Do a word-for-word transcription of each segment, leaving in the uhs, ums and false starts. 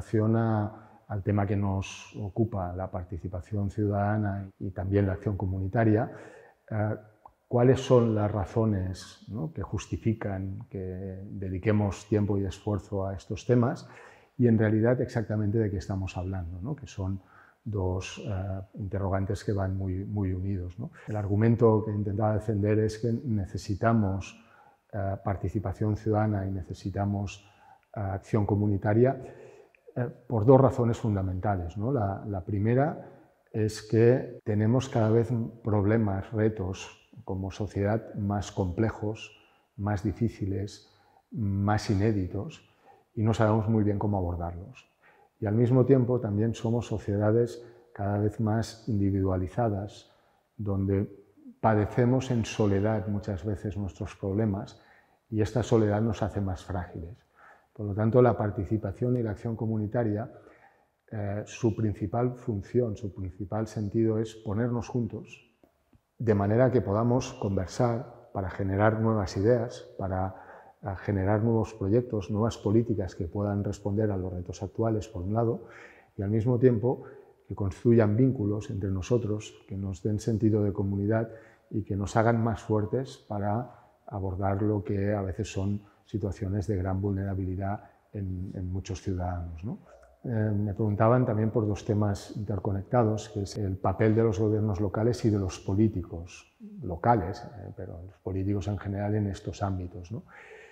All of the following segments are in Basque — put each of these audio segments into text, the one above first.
relación a, al tema que nos ocupa, la participación ciudadana y también la acción comunitaria, eh, ¿cuáles son las razones, ¿no?, que justifican que dediquemos tiempo y esfuerzo a estos temas? Y en realidad exactamente de qué estamos hablando, ¿no?, que son dos eh, interrogantes que van muy, muy unidos, ¿no? El argumento que intentaba defender es que necesitamos eh, participación ciudadana y necesitamos eh, acción comunitaria eh, por dos razones fundamentales, ¿no? La, la primera es que tenemos cada vez problemas, retos como sociedad más complejos, más difíciles, más inéditos, y no sabemos muy bien cómo abordarlos. Y al mismo tiempo también somos sociedades cada vez más individualizadas, donde padecemos en soledad muchas veces nuestros problemas y esta soledad nos hace más frágiles. Por lo tanto, la participación y la acción comunitaria, eh, su principal función, su principal sentido es ponernos juntos de manera que podamos conversar para generar nuevas ideas, para a generar nuevos proyectos, nuevas políticas que puedan responder a los retos actuales, por un lado, y al mismo tiempo que construyan vínculos entre nosotros, que nos den sentido de comunidad y que nos hagan más fuertes para abordar lo que a veces son situaciones de gran vulnerabilidad en, en muchos ciudadanos, ¿no? Eh, me preguntaban también por dos temas interconectados, que es el papel de los gobiernos locales y de los políticos locales, eh, pero los políticos en general en estos ámbitos, ¿no?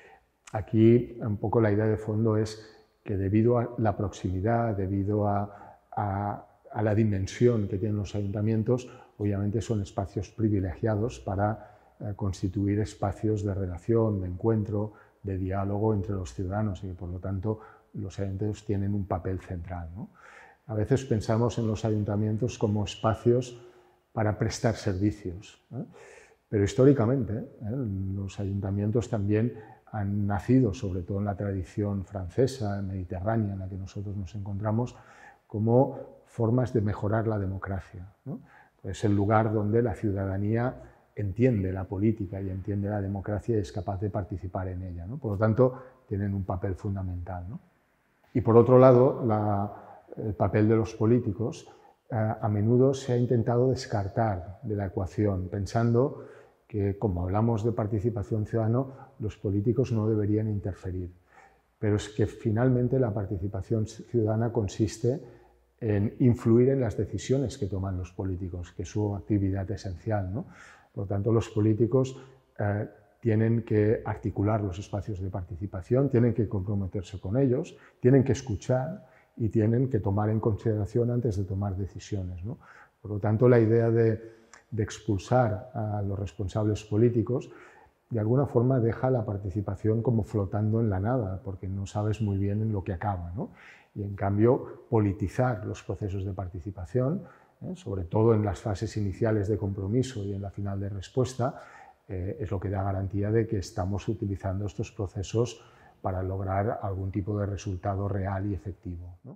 Aquí un poco la idea de fondo es que debido a la proximidad, debido a, a, a la dimensión que tienen los ayuntamientos, obviamente son espacios privilegiados para eh, constituir espacios de relación, de encuentro, de diálogo entre los ciudadanos y que por lo tanto los ayuntamientos tienen un papel central, ¿no? A veces pensamos en los ayuntamientos como espacios para prestar servicios, ¿eh? Pero históricamente ¿eh? los ayuntamientos también han nacido, sobre todo en la tradición francesa, mediterránea, en la que nosotros nos encontramos, como formas de mejorar la democracia, ¿no? Es el lugar donde la ciudadanía entiende la política y entiende la democracia y es capaz de participar en ella, ¿no? Por lo tanto, tienen un papel fundamental, ¿no? Y por otro lado, la, el papel de los políticos eh, a menudo se ha intentado descartar de la ecuación, pensando que, como hablamos de participación ciudadana, los políticos no deberían interferir. Pero es que finalmente la participación ciudadana consiste en influir en las decisiones que toman los políticos, que es su actividad esencial, ¿no? Por lo tanto, los políticos eh, tienen que articular los espacios de participación, tienen que comprometerse con ellos, tienen que escuchar y tienen que tomar en consideración antes de tomar decisiones, ¿no? Por lo tanto, la idea de de expulsar a los responsables políticos, de alguna forma deja la participación como flotando en la nada, porque no sabes muy bien en lo que acaba, ¿no? Y en cambio, politizar los procesos de participación, ¿eh? sobre todo en las fases iniciales de compromiso y en la final de respuesta, eh, es lo que da garantía de que estamos utilizando estos procesos para lograr algún tipo de resultado real y efectivo, ¿no?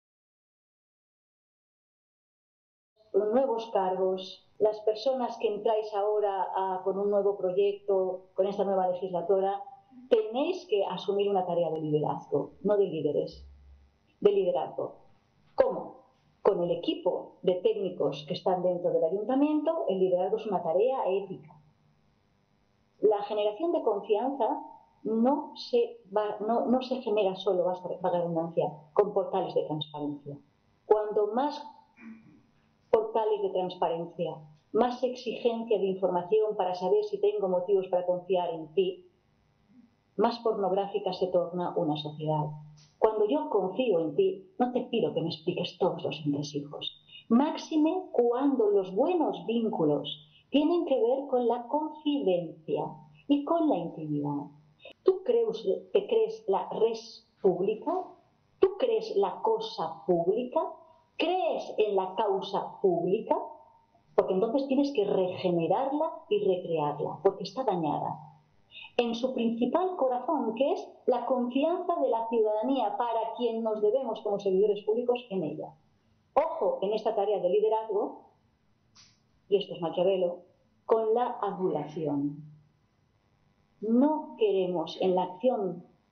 Los nuevos cargos, las personas que entráis ahora a, con un nuevo proyecto, con esta nueva legislatura, tenéis que asumir una tarea de liderazgo, no de líderes, de liderazgo. ¿Cómo? Con el equipo de técnicos que están dentro del ayuntamiento, el liderazgo es una tarea ética. La generación de confianza no se, va, no, no se genera solo, basta la redundancia, con portales de transparencia. Cuando más portales de transparencia, más exigencia de información para saber si tengo motivos para confiar en ti, más pornográfica se torna una sociedad. Cuando yo confío en ti, no te pido que me expliques todos los entresijos. Máxime cuando los buenos vínculos tienen que ver con la confidencia y con la intimidad. ¿Tú crees, te crees la res pública? ¿Tú crees la cosa pública? ¿Crees en la causa pública? Porque entonces tienes que regenerarla y recrearla, porque está dañada. En su principal corazón, que es la confianza de la ciudadanía para quien nos debemos como servidores públicos en ella. Ojo en esta tarea de liderazgo, y esto es Maquiavelo, con la adulación. No queremos en la acción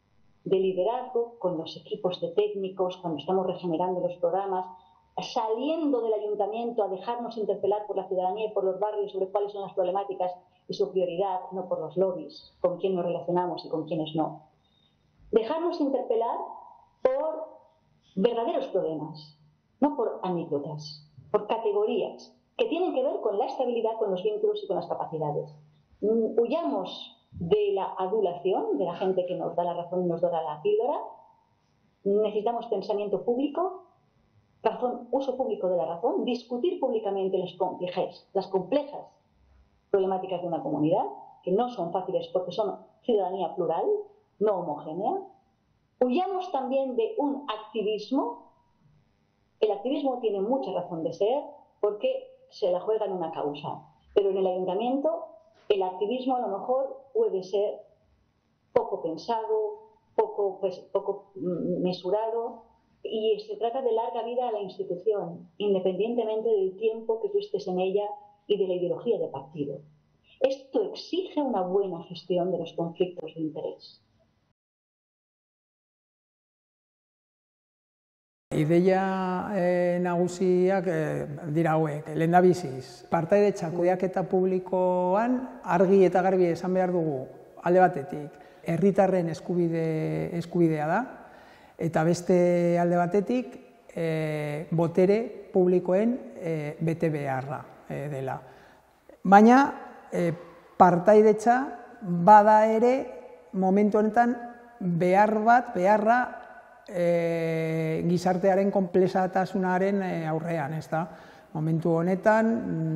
de liderazgo con los equipos de técnicos, cuando estamos regenerando los programas, saliendo del ayuntamiento a dejarnos interpelar por la ciudadanía y por los barrios sobre cuáles son las problemáticas y su prioridad, no por los lobbies, con quién nos relacionamos y con quiénes no. Dejarnos interpelar por verdaderos problemas, no por anécdotas, por categorías que tienen que ver con la estabilidad, con los vínculos y con las capacidades. Huyamos de la adulación, de la gente que nos da la razón y nos dora la píldora. Necesitamos pensamiento público, razón, uso público de la razón, discutir públicamente las complejas, las complejas problemáticas de una comunidad, que no son fáciles porque son ciudadanía plural, no homogénea. Huyamos también de un activismo. El activismo tiene mucha razón de ser porque se la juega en una causa, pero en el ayuntamiento el activismo a lo mejor puede ser poco pensado, poco, pues, poco mesurado, y se trata de larga vida a la institución, independientemente del tiempo que tú estés en ella y de la ideología de partido. Esto exige una buena gestión de los conflictos de interés. Ideia e, nagusiak e, dira hauek, lehendabiziz. Partaidetza kudeaketa publikoan argi eta garbi esan behar dugu alde batetik herritarren eskubide, eskubidea da, eta beste alde batetik e, botere publikoen e, bete beharra e, dela. Baina e, partaidetza bada ere momentu honetan behar bat, beharra E, gizartearen konplexatasunaren e, aurrean, ez da? Momentu honetan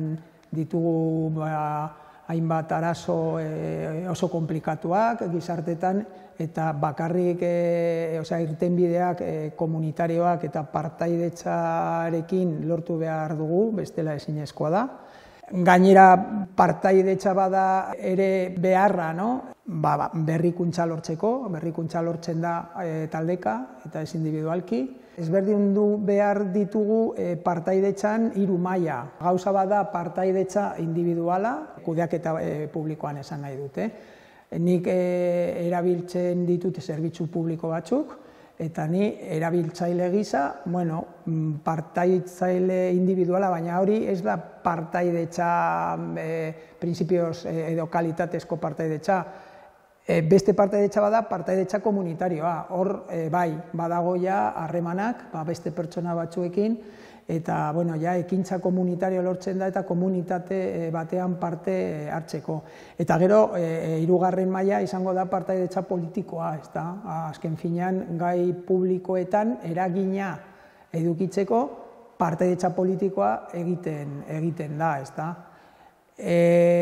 ditugu ba, hainbat arazo e, oso komplikatuak gizartetan eta bakarrik e, osea, irtenbideak e, komunitarioak eta partaidetzarekin lortu behar dugu, bestela ezinezkoa da. Gainera partaidetza bada ere beharra, no? Ba, ba, berrikuntza lortzeko, berrikuntza lortzen da e, taldeka eta ez individualki. Ezberdindu behar ditugu e, partaidetzan hiru maila. Gauza bada partaidetza individuala, kudeaketa e, publikoan esan nahi dute. Nik e, erabiltzen ditut zerbitzu publiko batzuk, eta ni erabiltzaile gisa, bueno, partaidetzaile individuala, baina hori ez da partaidetza e, printzipioz e, edo kalitatezko partaidetza. E, beste partaidetza bada partaidetza komunitarioa. Hor, e, bai, badago ja harremanak, ba, beste pertsona batzuekin, eta, bueno, ja, ekintza komunitario lortzen da eta komunitate batean parte hartzeko. Eta gero, e, hirugarren maila izango da partaidetza politikoa, ez da? Azken finean, gai publikoetan eragina edukitzeko partaidetza politikoa egiten, egiten da, ez da? E,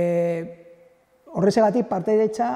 horrezegatik partaidetza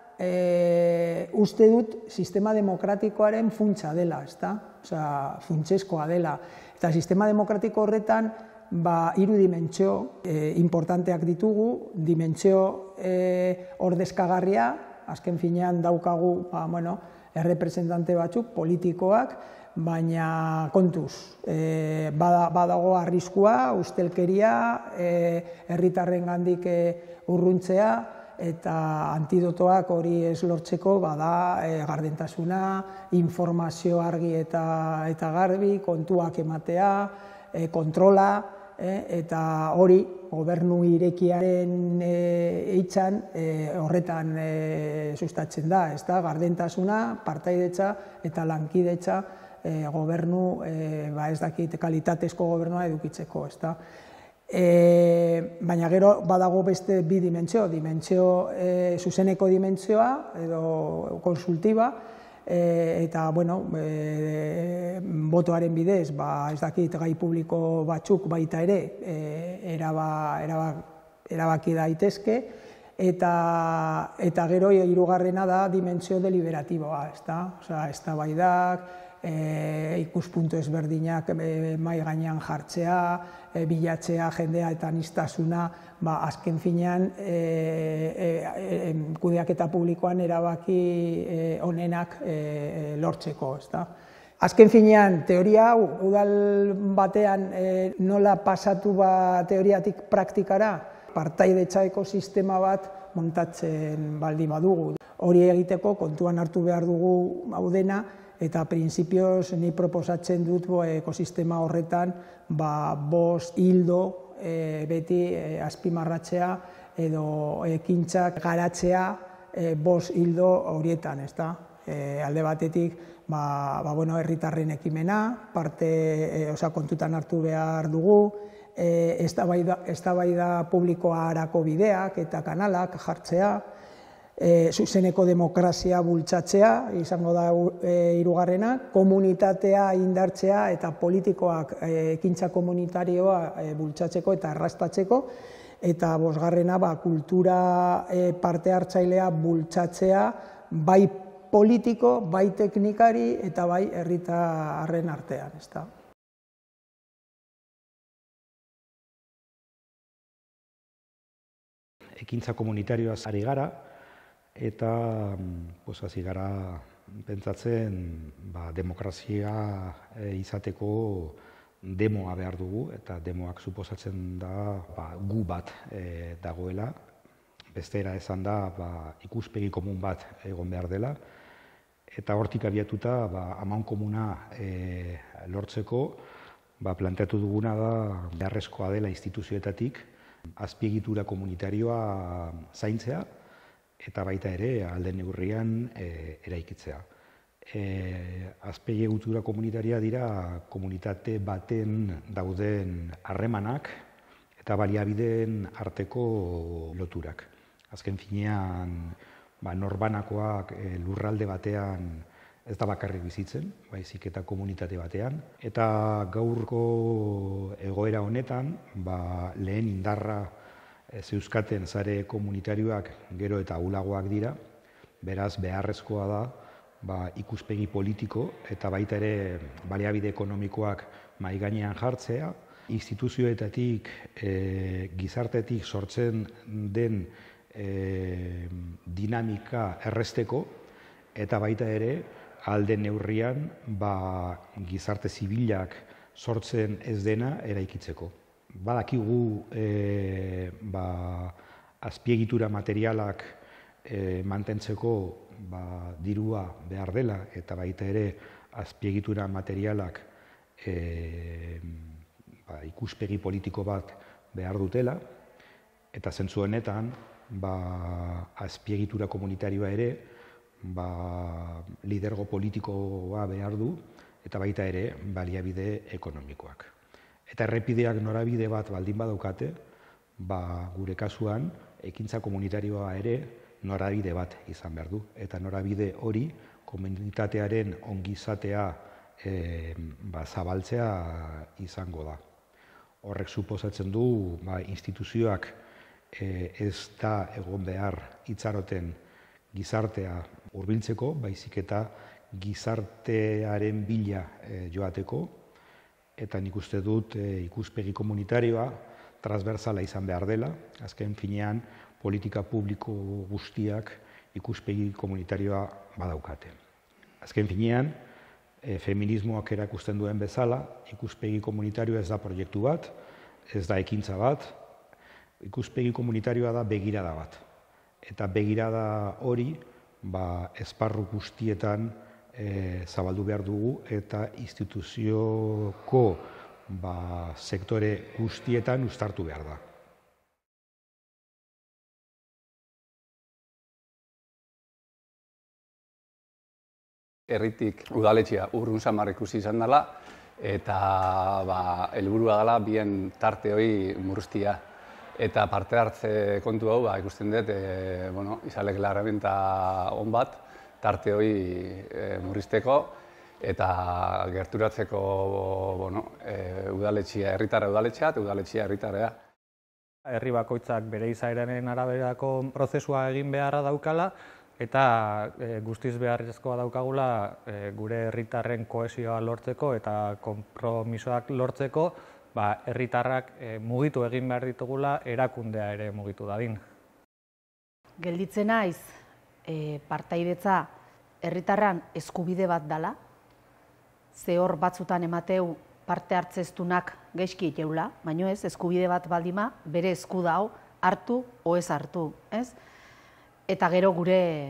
e, uste dut sistema demokratikoaren funtsa dela, ez da? Osea, funtsezkoa dela. Eta sistema demokratiko horretan ba, hiru dimentsio e, importanteak ditugu, dimentsio e, ordezkagarria, azken finean daukagu ba, bueno, errepresentante batzuk, politikoak, baina kontuz, e, bada, badago arriskua, ustelkeria, e, herritarrengandik e, urruntzea, eta antidotoak hori ez lortzeko bada e, gardentasuna, informazio argi eta, eta garbi, kontuak ematea, e, kontrola, e, eta hori gobernu irekiaren e, hitzan e, horretan e, sustatzen da, ez da, gardentasuna, partaidetza eta lankidetza e, gobernu, e, ba ez dakit, kalitatezko gobernua edukitzeko, ez da. E, baina gero badago beste bi dimentsio, dimentsio e, zuzeneko dimentsioa edo konsultiba, e, eta bueno, e, botoaren bidez, ba, ez dakit gai publiko batzuk baita ere e, eraba, eraba, erabaki daitezke, eta, eta gero hirugarrena da dimentsio deliberatiboa, ez da? Osea, eztabaidak, E, ikuspuntu ezberdinak e, mahai gainean jartzea, e, bilatzea jendea eta aniztasuna, ba, azken finean e, e, e, kudeaketa publikoan erabaki e, onenak e, lortzeko, ezta? Azken finean, teoria hau, udal batean e, nola pasatu ba teoriatik praktikara, partaidetza ekosistema bat montatzen baldin badugu. Hori egiteko kontuan hartu behar dugu hau dena, eta printzipioz ni proposatzen dut ekosistema horretan bost hildo beti azpimarratzea edo ekintzak garatzea bost hildo horietan, ezta? Alde batetik, herritarren ekimena, parte kontutan hartu behar dugu, eztabaida publikoa harako bideak eta kanalak jartzea, zuzeneko demokrazia bultzatzea, izango da hirugarrena, komunitatea indartzea eta politikoak ekintza komunitarioa bultzatzeko eta erraztatzeko, eta bosgarrena kultura parte hartzailea bultzatzea, bai politiko, bai teknikari eta bai herritarren artean, ezta? Ekintza komunitarioaz ari gara, eta hasi gara pentsatzen demokrazia izateko demoa behar dugu, eta demoak suposatzen da gu bat dagoela. Bestera esan da ikuspegi komun bat egon behar dela, eta hortik abiatuta amankomuna lortzeko planteatu duguna da beharrezkoa dela instituzioetatik azpiegitura komunitarioa zaintzea, eta baita ere alde neurrian eraikitzea. Azpiegitura komunitaria dira komunitate baten dauden harremanak eta baliabideen arteko loturak. Azken finean, norbanakoak lurralde batean ez da bakarrik bizitzen, baizik eta komunitate batean. Eta gaurko egoera honetan, lehen indarra zeuzkaten sare komunitarioak gero eta ahulagoak dira, beraz beharrezkoa da ikuspegi politiko eta baita ere baliabide ekonomikoak mahai gainean jartzea, instituzioetatik, gizartetik sortzen den dinamika erresteko, eta baita ere alde neurrian gizarte zibilak sortzen ez dena eraikitzeko. Badakigu azpiegitura materialak mantentzeko dirua behar dela, eta baita ere azpiegitura materialak ikuspegi politiko bat behar dutela, eta zentzu honetan azpiegitura komunitarioa ere lidergo politikoa behar du, eta baita ere baliabide ekonomikoak. Eta errepideak norabide bat baldin badaukate, gure kasuan ekintza komunitarioa ere norabide bat izan behar du. Eta norabide hori komunitatearen ongizatea zabaltzea izango da. Horrek suposatzen du instituzioak ez da egon behar itxaroten gizartea hurbiltzeko, baizik eta gizartearen bila joateko, eta nik uste dut ikuspegi komunitarioa transversala izan behar dela, azken finean politika publiko guztiak ikuspegi komunitarioa badaukate. Azken finean, feminismoak erakusten duen bezala, ikuspegi komunitarioa ez da proiektu bat, ez da ekintza bat, ikuspegi komunitarioa da begirada bat. Eta begirada hori esparru guztietan zabaldu behar dugu eta instituzioko sektore guztietan uztartu behar da. Herritik udaletxea urrun samar ikusi izan dela, eta helburua dela bien tarte hori murriztia. Eta parte hartze kontu hau, ikusten dut, izalek larrabenta on bat, tarte hori murrizteko, eta gerturatzeko udaletxea, herritarra udaletxea, eta udaletxea herritarrea. Herri bakoitzak bere izaeraren araberako prozesua egin beharra daukala, eta guztiz beharrezkoa daukagula gure herritarren kohesioa lortzeko eta konpromisoak lortzeko, herritarrak mugitu egin behar ditugula, erakundea ere mugitu dadin. Gelditzen naiz, partaidetza herritarran eskubide bat dala, ze hor batzutan emateu parte hartzeztunak gaizki jeula, baino ez, eskubide bat baldima, bere esku dau, hartu o ez hartu, ez? Eta gero gure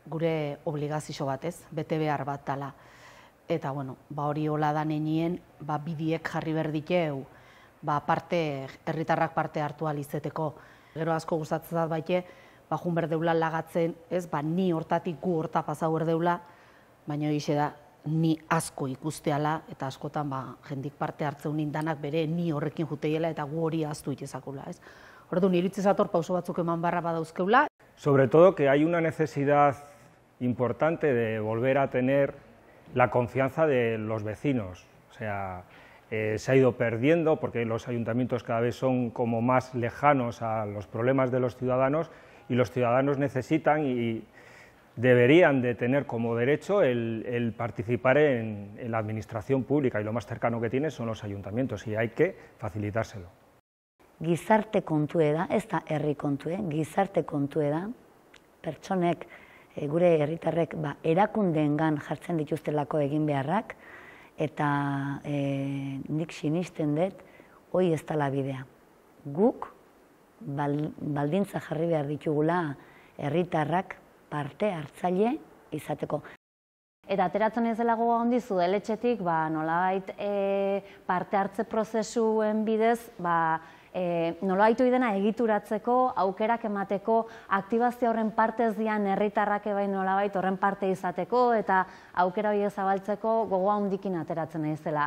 gure obligazio bat ez, bete behar bat dela. Eta, bueno, ba hori hola da nenien, ba bidiek jarri berditeu, ba parte, herritarrak parte hartu alizeteko. Gero asko gustatzen da baite, ba jun berdeula lagatzen, ez, ba ni hortatik gu horta pasau berdeula, baina horixe da, ni asko ikusteala, eta askotan ba jendik parte hartzeun indanak bere ni horrekin juteiela eta gu hori ahaztu itezakula, ez. Orduan, iritzi zator pauso batzuk eman barra badauzkeula. Sobre todo que hay una necesidad importante de volver a tener la confianza de los vecinos. O sea, eh, se ha ido perdiendo porque los ayuntamientos cada vez son como más lejanos a los problemas de los ciudadanos y los ciudadanos necesitan y deberían de tener como derecho el, el participar en, en la administración pública y lo más cercano que tiene son los ayuntamientos y hay que facilitárselo. Gizarte kontue da, ez da herri kontue, gizarte kontue da, pertsonek, e, gure herritarrek ba, erakundeengan jartzen dituztelako egin beharrak, eta e, nik sinisten dut, hoi ez dela bidea. Guk bal, baldintza jarri behar ditugula herritarrak parte hartzaile izateko. Eta ateratzen ez dela gogoa hondizu, eletxetik, ba, nolabait e, parte hartze prozesuen bidez, ba, e, nolabait oidena egituratzeko, aukerak emateko, aktibazio horren parte ez dian herritarrak ebai nolabait horren parte izateko, eta aukera hori zabaltzeko gogoa hondikin ateratzen ez dela.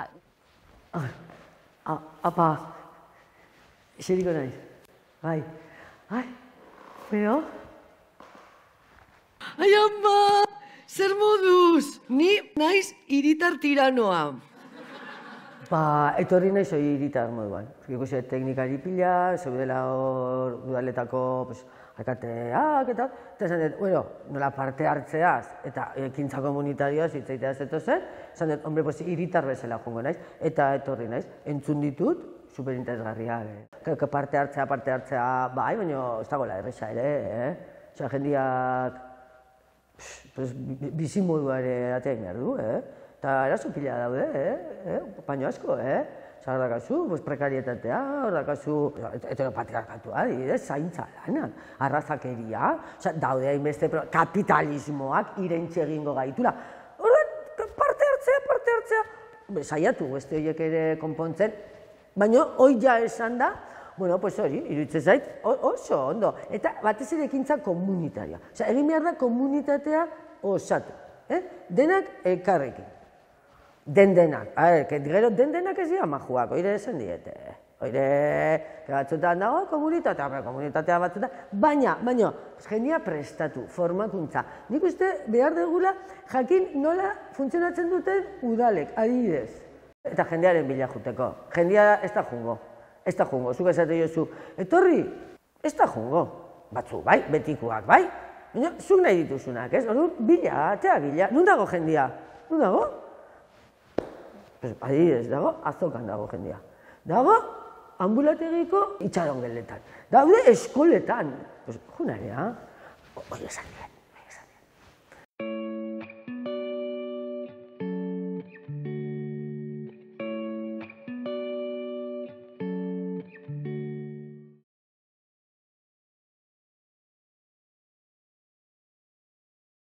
Apa, eseriko naiz, bai, ai, bero? Ai, ama! Zer moduz? Ni naiz hiritar tiranoa. Ba, etorri naiz hori hiritar moduan. Ikusi teknikari pila, zeudela hor udaletako, pues, alkateak eta, eta esan dut, bueno, nola parte hartzeaz eta ekintza komunitarioaz hitzaitea ez dut zen, esan dut, hombre, pues, hiritar bezala jongo naiz, eta etorri naiz, entzun ditut, superinteresgarriak. Eh? Parte hartzea, parte hartzea, bai, baina ez dagoela erresa ere, eh? Osa, jendiak pues, bizimodua ere ateak behar du, eh? Eta eraso pila daude, eh? Baina asko, eh? Zara dakazu, pues, prekarietatea, hor dakazu, heteropatriarkatua, adibidez, zaintza lanak, arrazakeria, oza, daude hainbeste kapitalismoak irentxe egingo gaitula. Horren, parte hartzea, parte hartzea, saiatu beste horiek ere konpontzen, baina hoi ja esan da, bueno, pues hori, iruditzen zait, oso ondo. Eta batez ere ekintza komunitaria. Osa, egin behar da komunitatea osatu. Eh? Denak elkarrekin. Den-denak. A ver, gero den-denak ez dira majuak, oire esan diete. Oire, batzutan dago, komunitatea, komunitatea batzutan. Baina, baina, jendia prestatu, formakuntza. Nik uste behar degula jakin nola funtzionatzen duten udalek, adibidez. Eta jendearen bila juteko. Jendia ez da jungo. Ez da jungo, zuk esate jozu, etorri, ez da jungo. Batzu, bai, betikuak, bai? Baina, zuk nahi dituzunak, ez? Orduan, bila, atea bila. Nun dago jendia? Nun dago? Pues, adibidez, dago, azokan dago jendia. Dago, ambulategiko itxaron geletan. Daude eskoletan. Pues, junarea, hori esan dira.